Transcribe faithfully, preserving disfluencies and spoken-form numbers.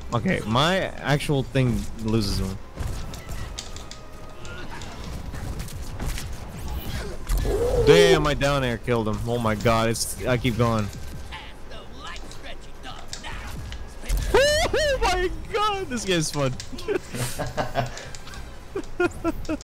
Okay, my actual thing loses one. Damn, my down air killed him. Oh my god, it's I keep going. Oh my god, this game's fun.